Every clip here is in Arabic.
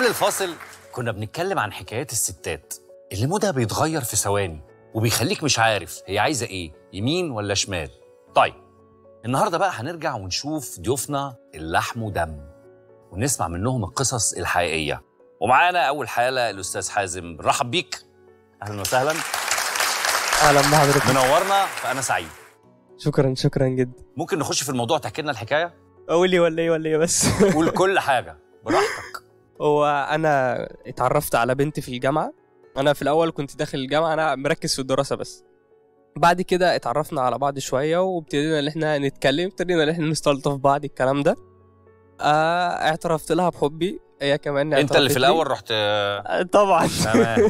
قبل الفاصل كنا بنتكلم عن حكايات الستات اللي مودها بيتغير في ثواني وبيخليك مش عارف هي عايزة إيه، يمين ولا شمال. طيب النهاردة بقى هنرجع ونشوف ضيوفنا اللحم ودم ونسمع منهم القصص الحقيقية. ومعانا أول حالة الأستاذ حازم، رحب بيك. أهلا وسهلا. اهلا بحضرتك، منورنا، فأنا سعيد. شكرا جدا. ممكن نخش في الموضوع، تحكي لنا الحكاية؟ قولي ولا ايه بس. قول كل حاجة براحتك. هو انا اتعرفت على بنت في الجامعه. انا في الاول كنت داخل الجامعه انا مركز في الدراسه بس. بعد كده اتعرفنا على بعض شويه وابتدينا ان احنا نتكلم، ابتدينا ان احنا نستلطف بعض الكلام ده. اعترفت لها بحبي، هي كمان انت اللي في الاول رحت؟ طبعا. تمام.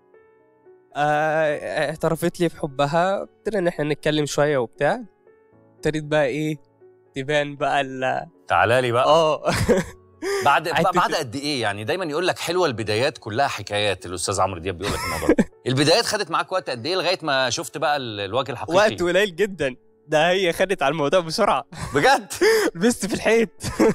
اعترفت لي بحبها، ابتدينا ان احنا نتكلم شويه وبتاع. ابتديت بقى ايه تبان بقى تعالى لي بقى. بعد بعد قد ايه؟ يعني دايما يقول لك حلوه البدايات كلها حكايات، الاستاذ عمرو دياب بيقول لك الموضوع ده. البدايات خدت معاك وقت قد ايه لغايه ما شفت بقى الوجه الحقيقي؟ وقت قليل جدا، ده هي خدت على الموضوع بسرعه. بجد؟ لبست في الحيط.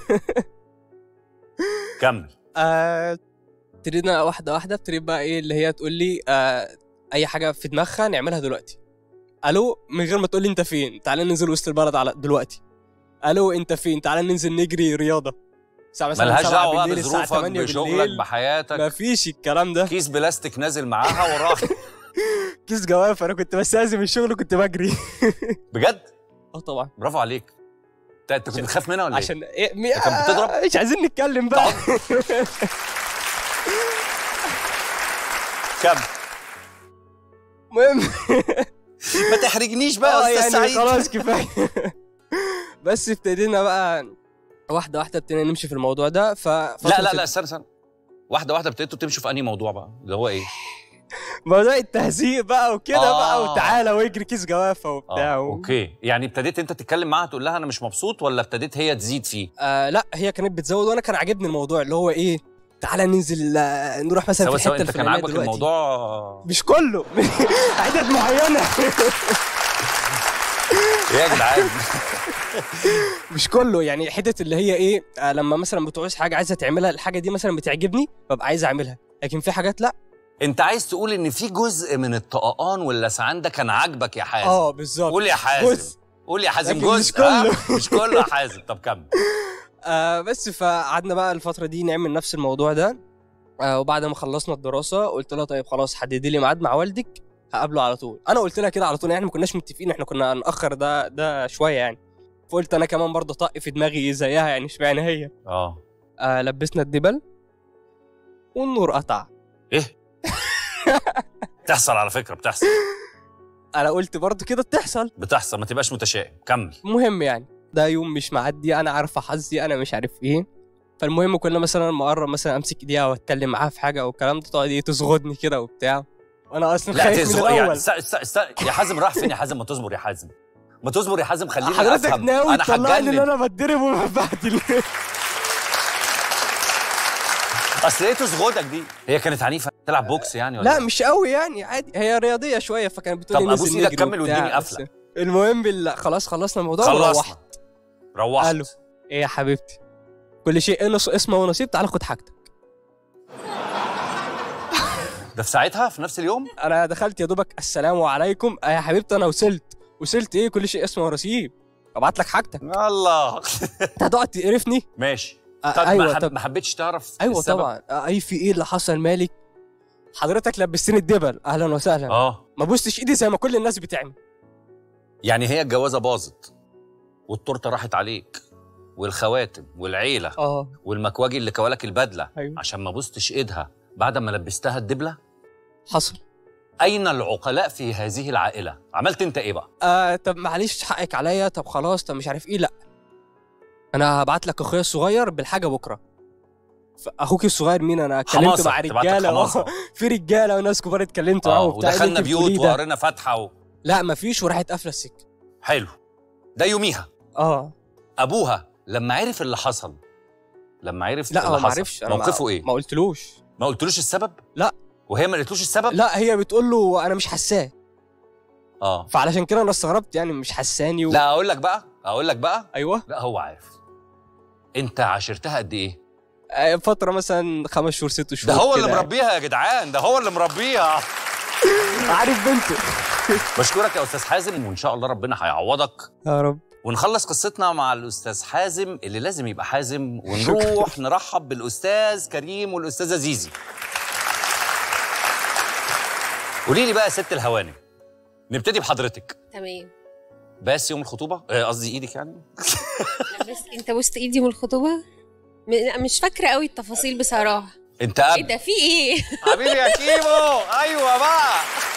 كمل. ابتدينا واحده ابتديت بقى ايه اللي هي تقول لي اي حاجه في دماغها نعملها دلوقتي. الو، من غير ما تقول لي انت فين، تعالى ننزل وسط البلد على دلوقتي. الو انت فين، تعالى ننزل نجري رياضه. ملهاش دعوه بقى بظروفك بشغلك بحياتك، مفيش الكلام ده. كيس بلاستيك نازل معاها وراك. كيس جواف. انا كنت بستأذن من الشغل وكنت بجري. بجد؟ طبعا. برافو عليك. انت كنت بتخاف منها ولا ايه؟ عشان كانت بتضرب؟ مش عايزين نتكلم بقى. كمل. المهم ما تحرجنيش بقى يا استاذ يعني سعيد. خلاص كفايه. بس ابتدينا بقى واحده ابتدينا نمشي في الموضوع ده. لا استنى. واحده ابتديتوا تمشوا في انهي موضوع بقى اللي هو ايه؟ موضوع التهزيق بقى وكده بقى، وتعالى واجري كيس جوافه وبتاع اوكي. يعني ابتديت انت تتكلم معاها تقول لها انا مش مبسوط، ولا ابتديت هي تزيد فيه؟ لا، هي كانت بتزود وانا كان عاجبني الموضوع اللي هو ايه، تعالى ننزل نروح مثلا في الحته الفلانيه. انت كان عاجبك الموضوع؟ مش كله. عدد معينه. يا جدعان. مش كله، يعني حته اللي هي ايه، لما مثلا بتعوز حاجه عايزه تعملها، الحاجه دي مثلا بتعجبني ببقى عايز اعملها، لكن في حاجات لا. انت عايز تقول ان في جزء من الطقطقان واللسعان ده كان عاجبك يا حازم؟ بالظبط. قول يا حازم، قول يا حازم جزء. مش كله. مش كله يا حازم. طب كمل. بس فقعدنا بقى الفتره دي نعمل نفس الموضوع ده. وبعد ما خلصنا الدراسه قلت لها طيب خلاص حددي لي ميعاد مع والدك هقابله على طول. انا قلت لها كده على طول، يعني ما كناش متفقين، احنا كنا هنأخر ده شويه يعني. فقلت انا كمان برضه طق في دماغي زيها، يعني اشمعنى هي. لبسنا الدبل والنور قطع. ايه؟ بتحصل على فكره، بتحصل. انا قلت برضه كده بتحصل، ما تبقاش متشائم. كمل. المهم يعني ده يوم مش معدي، انا عارفه حظي، انا مش عارف ايه. فالمهم كنا مثلا مقرب مثلا امسك ايديها واتكلم معاها في حاجه او الكلام ده، تقعد ايه تصغدني كده وبتاع، وانا اصلا خايف من الاول. يا حازم راح فين يا حازم؟ ما تصبر يا حازم، ما تصبر يا حازم، خليني افهم. حضرتك ناوي تطلعني ان انا بتضرب وببهدل. اصل ايه تصغدك دي؟ هي كانت عنيفه تلعب بوكس يعني ولا؟ لا مش قوي يعني، عادي، هي رياضيه شويه، فكانت بتقول لي طب ابوس ايدك كمل واديني قفله. المهم خلاص خلصنا الموضوع. روحت. قالوا ايه يا حبيبتي، كل شيء اسمه ونصيب، تعالى خد حاجتك. ده في ساعتها في نفس اليوم؟ انا دخلت يا دوبك السلام عليكم. يا حبيبتي انا وصلت ايه، كل شيء اسمه ونصيب، ابعت لك حاجتك. الله. انت هتقعد تقرفني؟ ماشي. طب أيوة ما حبيتش تعرف ايوه السبب؟ طبعا. في ايه اللي حصل، مالك؟ حضرتك لبستني الدبل، اهلا وسهلا. ما بوستش ايدي زي ما كل الناس بتعمل. يعني هي الجوازه باظت والتورته راحت عليك والخواتم والعيله والمكواجي اللي كوالك البدله. أيوة. عشان ما بوستش ايدها بعد ما لبستها الدبله؟ حصل. اين العقلاء في هذه العائله؟ عملت انت ايه بقى؟ طب معلش حقك عليا، طب خلاص، طب مش عارف ايه. لا انا هبعت لك اخويا الصغير بالحاجه بكره. اخوك الصغير مين؟ انا اتكلمت مع رجاله. في رجاله وناس كبار اتكلمت معاهم ودخلنا بيوت وقرينا فاتحه لا مفيش، وراحت قافله السكه. حلو. ده يوميها. ابوها لما عرف اللي حصل، لا هو ما عرفش. موقفه ايه؟ ما قلتلوش السبب؟ لا. وهي ما قالتلوش السبب؟ لا، هي بتقول له انا مش حساه. فعلشان كده انا استغربت، يعني مش حساني لا اقول لك بقى. ايوه. لا هو عارف. انت عاشرتها قد ايه؟ فتره مثلا 5 شهور 6 شهور ده هو اللي كده يعني. مربيها يا جدعان، ده هو اللي مربيها. عارف بنته. بشكرك يا استاذ حازم، وان شاء الله ربنا هيعوضك. يا رب. ونخلص قصتنا مع الاستاذ حازم اللي لازم يبقى حازم، ونروح نرحب بالاستاذ كريم والاستاذه زيزي. قولي لي بقى يا ست الهوانم، نبتدي بحضرتك. تمام. بس يوم الخطوبه، قصدي ايدك يعني. بس انت بوست ايدي من الخطوبه؟ مش فاكره قوي التفاصيل بصراحه. انت ايه ده، في ايه؟ حبيبي يا كيمو، ايوه بقى.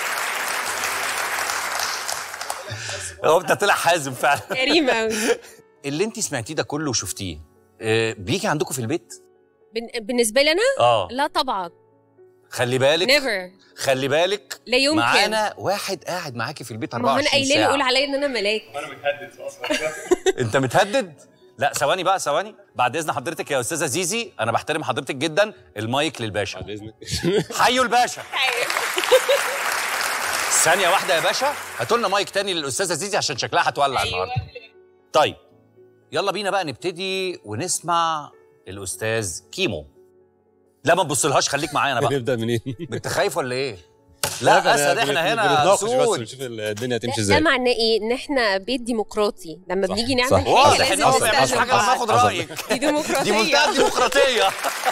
هو انت طلع حازم فعلا. كريم قوي. اللي انت سمعتيه ده كله وشفتيه بيجي عندكم في البيت؟ بالنسبه لي انا؟ لا طبعا. خلي بالك. نيفر. خلي بالك. لا يمكن. معانا واحد قاعد معاكي في البيت 24 ساعه. ما هو انا قايله له يقول عليا ان انا ملاك. انا متهدد اصلا. انت متهدد؟ لا ثواني بقى، ثواني بعد اذن حضرتك يا استاذه زيزي، انا بحترم حضرتك جدا. المايك للباشا. بعد اذنك. حيوا الباشا. ثانيه واحده يا باشا، هاتوا لنا مايك تاني للاستاذه زيزي عشان شكلها هتولع النهارده. طيب يلا بينا بقى نبتدي ونسمع الاستاذ كيمو. لا ما تبصلهاش، خليك معايا انا بقى. نبدا منين؟ انت خايف ولا ايه؟ لا اسد، احنا هنا بس سود. نشوف الدنيا هتمشي ده ازاي. معناه ايه؟ ان احنا بيت ديمقراطي، لما صح. بنيجي نعمل صح. حاجه واضح ان لازم هو ما بيعملش نستأذن حاجه لما بعض. اخد رايك. دي ديمقراطيه. دي منتهى الديمقراطيه.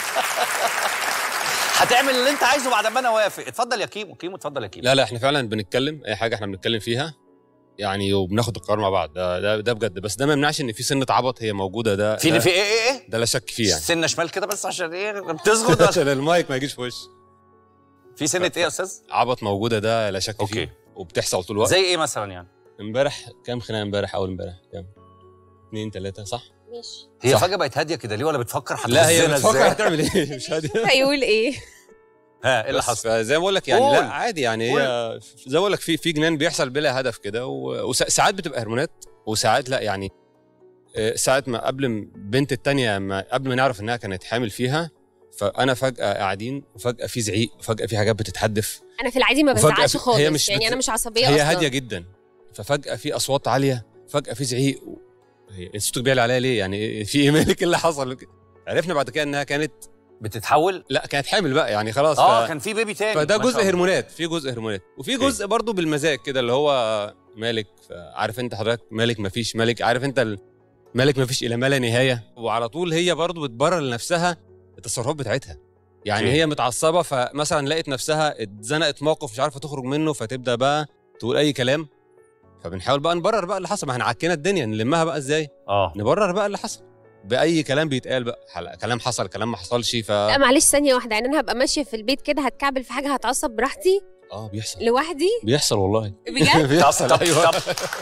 هتعمل اللي انت عايزه بعد ما انا وافق. اتفضل يا كيمو. كيمو اتفضل يا كيمو. لا احنا فعلا بنتكلم اي حاجه احنا بنتكلم فيها يعني، وبناخد القرار مع بعض. ده بجد، بس ده ما يمنعش ان في سنه عبط هي موجوده. ده في ايه ده لا شك فيه يعني. سنه شمال كده بس عشان ايه بتزغد عشان المايك ما يجيش في وش. في سنه ايه يا استاذ؟ عبط موجوده، ده لا شك فيه. اوكي. وبتحصل طول الوقت. زي ايه مثلا يعني؟ امبارح كام خناقه؟ امبارح اول امبارح كام؟ 2 3 صح؟ ماشي. هي صح. فجاه بقت هاديه كده ليه؟ ولا بتفكر لا هي هتهزنا بتفكر ازاي؟ هتعمل ايه؟ مش هاديه. هيقول ايه؟ ها ايه اللي بس حصل؟ فزي ما بقول لك يعني قول. لا عادي يعني. هي زي ما بقول لك في جنان بيحصل بلا هدف كده، وساعات بتبقى هرمونات وساعات لا يعني. ساعات ما قبل بنت التانية قبل ما نعرف انها كانت حامل فيها، فانا فجاه قاعدين وفجاه في زعيق وفجاه في حاجات بتتحدف. انا في العادي ما وفجأة بزعقش هي خالص مش يعني، انا مش عصبيه هي اصلا. هاديه جدا، ففجاه في اصوات عاليه، فجاه في زعيق. هي صوتك بيعلى عليا ليه يعني؟ في ايه مالك؟ اللي حصل؟ عرفنا بعد كده انها كانت بتتحول؟ لا كانت حامل بقى يعني خلاص. كان في بيبي تاني. فده ما شاء جزء الله. هرمونات، في جزء هرمونات وفي جزء برضه بالمزاج كده اللي هو مالك. عارف انت حضرتك مالك مفيش مالك، عارف انت مالك مفيش الى ما لا نهايه. وعلى طول هي برضه بتبرر لنفسها التصرفات بتاعتها يعني. هي متعصبه فمثلا لقت نفسها اتزنقت موقف مش عارفه تخرج منه، فتبدا بقى تقول اي كلام. فبنحاول بقى نبرر بقى اللي حصل. ما احنا عكينا الدنيا، نلمها بقى ازاي؟ نبرر بقى اللي حصل باي كلام بيتقال بقى. كلام حصل، كلام ما حصلش. لا معلش ثانيه واحده، يعني انا هبقى ماشيه في البيت كده هتكعبل في حاجه هتعصب براحتي بيحصل لوحدي؟ بيحصل والله. بجد؟ بيحصل. ايوه.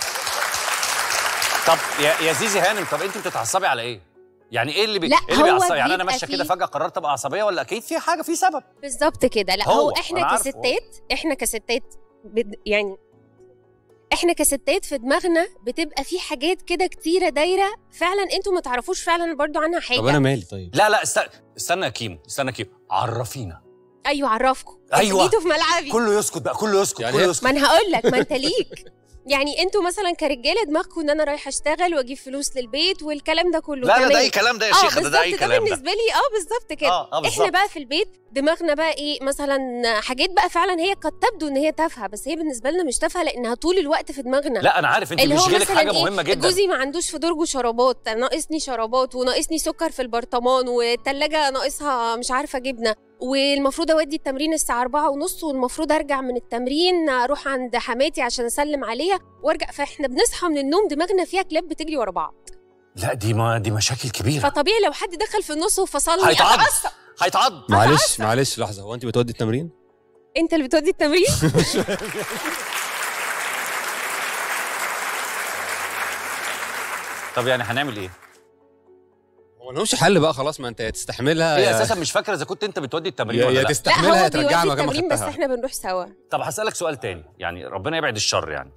طب يا زيزي هانم، طب انت بتتعصبي على ايه؟ يعني ايه اللي لا، ايه اللي هو بيعصب؟ يعني انا بيبقى ماشيه كده فيه- فجاه قررت ابقى عصبيه، ولا اكيد في حاجه، في سبب؟ بالظبط كده. لا هو هو أنا احنا عارف كستات، احنا كستات يعني احنا كستات في دماغنا بتبقى في حاجات كده كتيره دايره فعلا انتوا ما تعرفوش فعلا برضو عنها حاجه. طب انا مالي طيب؟ لا استنى يا كيمو، استنى يا كيمو، عرفينا. ايوه عرفكم. أيوة. جيتوا في ملعبي. كله يسكت بقى، كله يسكت، يعني كله هي- يسكت. ما انا هقول لك، ما انت ليك يعني انتوا مثلا كرجاله دماغكم ان انا رايحه اشتغل واجيب فلوس للبيت والكلام ده كله. لا تمام. ده اي كلام ده يا شيخه، ده اي بالظبط، كلام ده. بالنسبه لي بالظبط كده. بالظبط. احنا بقى في البيت دماغنا بقى ايه؟ مثلا حاجات بقى فعلا هي قد تبدو ان هي تافهه، بس هي بالنسبه لنا مش تافهه لانها طول الوقت في دماغنا. لا انا عارف انت اللي هو بيشغلك مثلا حاجه إيه؟ مهمه جدا. جوزي ما عندوش في درجه شرابات، ناقصني شرابات وناقصني سكر في البرطمان والتلاجة ناقصها مش عارفه جبنه، والمفروض اودي التمرين الساعه 4:30 والمفروض ارجع من التمرين اروح عند حماتي عشان اسلم عليها وارجع. فاحنا بنصحى من النوم دماغنا فيها كلاب بتجري ورا بعض. لا دي مشاكل كبيره. فطبيعي لو حد دخل في النص وفصلني هيتعض. اتعصب. هيتعض. معلش لحظه، هو انت بتودي التمرين؟ انت اللي بتودي التمرين؟ طب يعني هنعمل ايه؟ هو ملهمش حل بقى خلاص، ما انت يا تستحملها هي اساسا مش فاكره اذا كنت انت بتودي التمرين ولا يا لا. لا تستحملها هو يا ترجعها بيودي مكان ما التمرين بس خدتها. احنا بنروح سوا. طب هسألك سؤال تاني، يعني ربنا يبعد الشر يعني.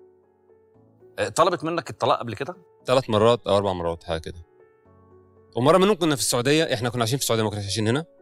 طلبت منك الطلاق قبل كده؟ 3 مرات او 4 مرات حاجه كده. ومره منهم كنا في السعوديه، احنا كنا عايشين في السعوديه ما كناش عايشين هنا.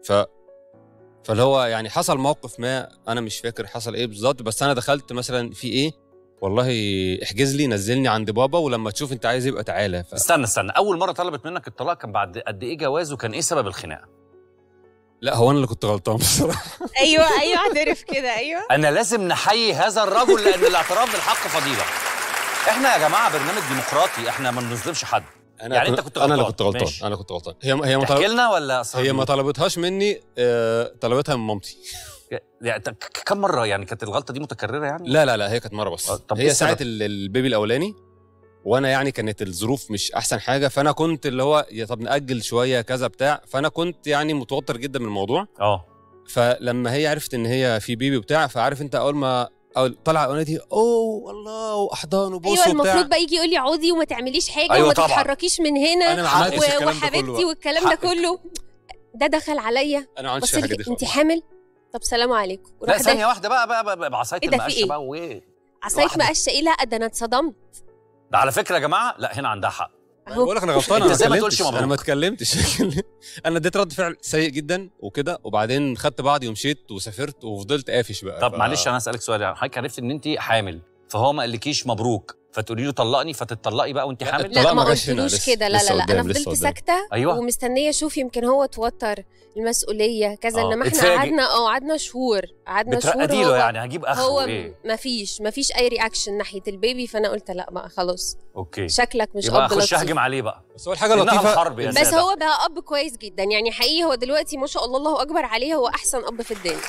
فاللي هو يعني حصل موقف ما، انا مش فاكر حصل ايه بالظبط، بس انا دخلت مثلا في ايه، والله احجز لي نزلني عند بابا ولما تشوف انت عايز يبقى تعالى. استنى اول مره طلبت منك الطلاق كان بعد قد ايه جواز، وكان ايه سبب الخناقه؟ لا هو انا اللي كنت غلطان بصراحه. ايوه اعترف كده. ايوه انا لازم نحيي هذا الرجل لان الاعتراف بالحق فضيله. احنا يا جماعه برنامج ديمقراطي، احنا ما بنظلمش حد. يعني انت كنت غلطان. انا اللي كنت غلطان. ماشي. انا كنت غلطان. هي ما تحكي لنا ولا هي ما طلبتهاش مني، طلبتها من مامتي. يعني كم مره يعني كانت الغلطه دي متكرره يعني؟ لا هي كانت مره بس. طب هي ساعه البيبي الاولاني وانا يعني كانت الظروف مش احسن حاجه، فانا كنت اللي هو يا طب ناجل شويه كذا بتاع، فانا كنت يعني متوتر جدا من الموضوع. فلما هي عرفت ان هي في بيبي وبتاع، فعارف انت اول ما طلع اغنيتي اوه والله واحضان وبوس ايوه وبتاع. المفروض بقى يجي يقول لي عودي وما تعمليش حاجه أيوة وما طبعًا. تتحركيش من هنا أنا ما عملتش الكلام ده وحبيبتي كله. والكلام ده كله. ده دخل عليا انا ما عملتش بص الحاجه دي لي انت خالص. حامل؟ طب سلام عليكم. لا ثانيه واحده بقى بعصايه إيه ده، في المقشه إيه؟ بقى وايه؟ عصايه واحدة. مقشه ايه؟ لا ده انا اتصدمت. ده على فكره يا جماعه، لا هنا عندها حق. انا بقول لك انا غلطان. أنت إزاي ما تقولش انا ما مبروك؟ اتكلمتش. انا اديت رد فعل سيء جدا وكده، وبعدين خدت بعضي ومشيت وسافرت وفضلت قافش بقى. طب معلش انا اسالك سؤال، يعني حضرتك عرفت ان انت حامل فهو ما قالكيش مبروك فتقولي له طلقني فتتطلقي بقى وانت حامل؟ لا لا، ما ما جاش هنا، قلتلوش لسه- كده. لا لسه لا لا قدام، انا لسه فضلت قدام. ساكته أيوة. ومستنيه اشوف يمكن هو توتر، المسؤوليه كذا. انما احنا اتفاجئ. قعدنا شهور بترقدي له يعني هجيب اخره هو ايه؟ مفيش اي رياكشن ناحيه البيبي، فانا قلت لا بقى خلاص اوكي شكلك مش يبقى اب اخش لطيف. اهجم عليه بقى. بس هو الحاجه إنها اللطيفه الحرب يا بس سادة. هو بقى اب كويس جدا يعني حقيقي. هو دلوقتي ما شاء الله الله اكبر عليه، هو احسن اب في الدنيا.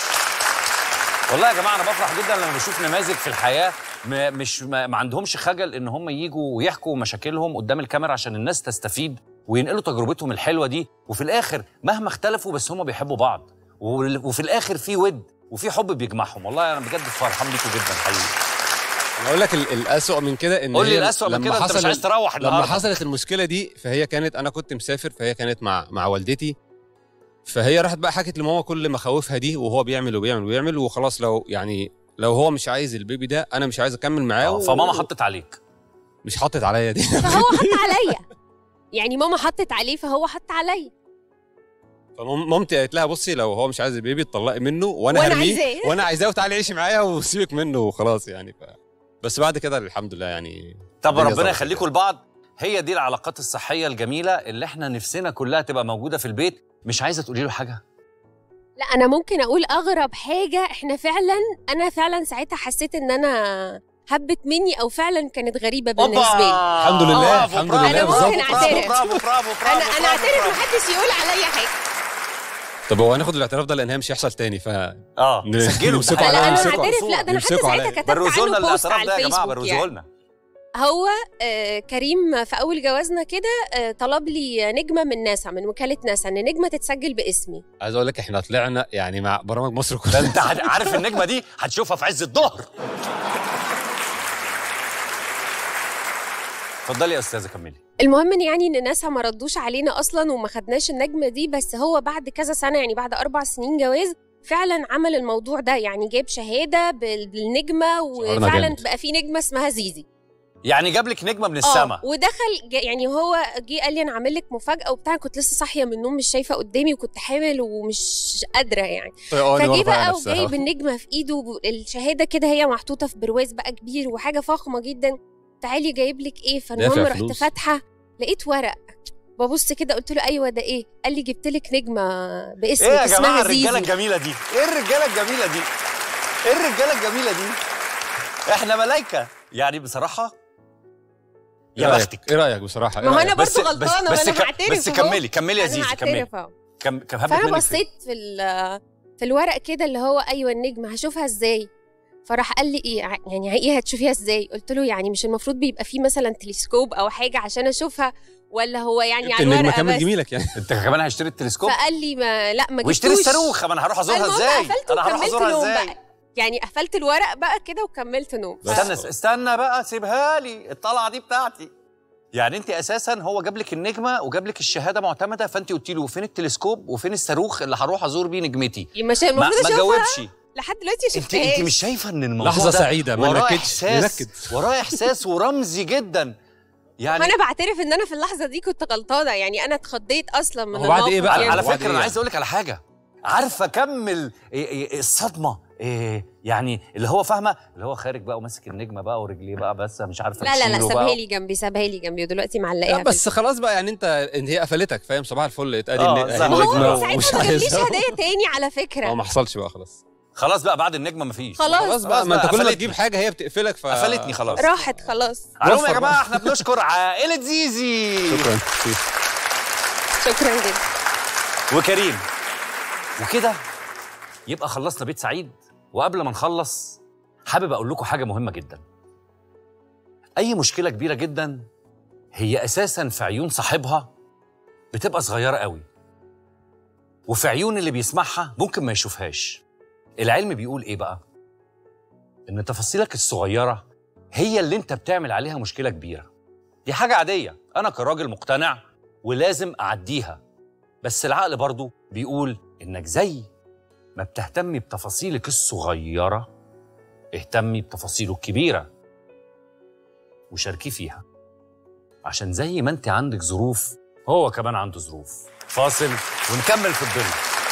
والله يا جماعه انا بفرح جدا لما بشوف نماذج في الحياه ما عندهمش خجل ان هم يجوا ويحكوا مشاكلهم قدام الكاميرا عشان الناس تستفيد وينقلوا تجربتهم الحلوه دي، وفي الاخر مهما اختلفوا بس هم بيحبوا بعض، وفي الاخر في ود وفي حب بيجمعهم. والله انا بجد فرحان بيكم جدا حقيقي. انا اقول لك الاسوأ من كده ان قول لي هي الاسوأ من لما كده، انت مش حصل- عايز تروح لما النهارده. حصلت المشكله دي فهي كانت، انا كنت مسافر فهي كانت مع والدتي، فهي راحت بقى حكت لماما كل مخاوفها دي، وهو بيعمل وخلاص. لو هو مش عايز البيبي ده انا مش عايز اكمل معاه. فماما حطت عليك. مش حطت عليا دي. فهو حط عليا يعني ماما حطت عليه فهو حط عليا. فمامتي قالت لها بصي لو هو مش عايز البيبي اتطلقي منه وانا وأنا هرميه عايزاه. وانا عايزاه وتعالي عيشي معايا وسيبك منه وخلاص يعني. بس بعد كده الحمد لله يعني. طب الدنيا ربنا ظبطت يخليكم لبعض. هي دي العلاقات الصحيه الجميله اللي احنا نفسنا كلها تبقى موجوده في البيت. مش عايزه تقولي له حاجه؟ لا انا ممكن اقول اغرب حاجه. انا فعلا ساعتها حسيت ان انا هبت مني او فعلا كانت غريبه بالنسبه لي. الحمد لله برافو، الحمد برافو، لله. أنا ممكن بالظبط. أعترف. برافو انا اعترف محدش يقول عليا حاجه. طب هو هناخد الاعتراف ده لان هي مش هيحصل تاني سجلوا نمسكوا لا عليا، انا يمسكوا اعترف. لا ده انا حتى يمسكوا ساعتها عليا. كتبت بروزوا لنا عنه بوست الاعتراف على ده يا جماعه، الفيسبوك بروزوا يعني. لنا. هو كريم في اول جوازنا كده طلب لي نجمه من ناسا، من وكاله ناسا، ان نجمه تتسجل باسمي. عايز اقول لك احنا طلعنا يعني مع برامج مصر ده كلها. انت عارف النجمه دي هتشوفها في عز الظهر. اتفضلي يا استاذه كملي. المهم ان يعني ان ناسا ما ردوش علينا اصلا وما خدناش النجمه دي. بس هو بعد كذا سنه يعني بعد 4 سنين جواز فعلا عمل الموضوع ده، يعني جاب شهاده بالنجمه وفعلا جامد. بقى في نجمه اسمها زيزي. يعني جاب لك نجمه من السماء. ودخل يعني هو جه قال لي انا عامل لك مفاجاه وبتاع. كنت لسه صاحيه من النوم مش شايفه قدامي وكنت حامل ومش قادره يعني. فجه بقى وجايب النجمه في ايده، الشهاده كده هي محطوطه في برواز بقى كبير وحاجه فخمه جدا. تعالي جايب لك ايه؟ فالمهم رحت فاتحه لقيت ورق، ببص كده قلت له ايوه ده ايه؟ قال لي جبت لك نجمه باسمك ايه يا اسمها جماعه زيزي. الرجاله الجميله دي؟ ايه الرجاله الجميله دي؟ ايه الرجاله الجميله دي؟ احنا ملايكه يعني بصراحه. يا بختك. ايه رايك بصراحه؟ ما هو انا برضه غلطانه وانا هعترف. بس كملي يا زيزي كملي. فانا بصيت في الورق كده اللي هو ايوه النجمه هشوفها ازاي؟ فراح قال لي ايه يعني ايه هتشوفيها ازاي؟ قلت له يعني مش المفروض بيبقى فيه مثلا تلسكوب او حاجه عشان اشوفها، ولا هو يعني على الورقه النجمه كمان بس؟ جميلك يعني. انت كمان هشتري التلسكوب؟ فقال لي لا ما جبتوش. واشتري الصاروخ. ما انا هروح ازورها ازاي؟ انا هروح ازورها ازاي؟ بقى. يعني قفلت الورق بقى كده وكملت نوم. استنى بقى سيبها لي الطلعه دي بتاعتي. يعني انت اساسا هو جاب لك النجمه وجاب لك الشهاده معتمده، فانت قلتي له فين التلسكوب وفين الصاروخ اللي هروح ازور بيه نجمتي؟ مش المفروض اشوفها. ما جاوبش لحد دلوقتي شفتهاش. انت مش شايفه ان الموضوع لحظه سعيده ما نركزش وراه احساس ورمزي جدا يعني. انا بعترف ان انا في اللحظه دي كنت غلطانه، يعني انا اتخضيت اصلا من الموقف. ايه بقى؟ يعني. على فكره انا عايز اقول لك على حاجه. عارفه كم الصدمه إيه يعني اللي هو فاهمه، اللي هو خارج بقى وماسك النجمه بقى ورجليه بقى بس مش عارفه لا لا لا، تشيله سابها بقى. لي جنبي، سابها لي جنبي، ودلوقتي معلقاها. بس خلاص بقى يعني انت هي قفلتك، فاهم؟ صباح الفل اتقالي زي ما ما هو نجمة من ومش ساعتها ما جابليش عايزها. هديه تاني على فكره. هو ما حصلش بقى خلاص. خلاص بقى بعد النجمه مفيش. خلاص بقى ما انت كل ما قفلتني. تجيب حاجه هي بتقفلك قفلتني خلاص. راحت خلاص. على العموم يا وفر جماعه بقى. احنا بنشكر عائله زيزي. شكرا. شكرا جدا. وكريم. وكده يبقى خلصنا بيت سعيد. وقبل ما نخلص حابب اقول لكم حاجه مهمه جدا. اي مشكله كبيره جدا هي اساسا في عيون صاحبها بتبقى صغيره قوي، وفي عيون اللي بيسمعها ممكن ما يشوفهاش. العلم بيقول ايه بقى؟ ان تفاصيلك الصغيره هي اللي انت بتعمل عليها مشكله كبيره. دي حاجه عاديه، انا كراجل مقتنع ولازم اعديها، بس العقل برضو بيقول انك زي ما بتهتمي بتفاصيلك الصغيره اهتمي بتفاصيله الكبيره وشاركي فيها، عشان زي ما انت عندك ظروف هو كمان عنده ظروف. فاصل ونكمل في الظل.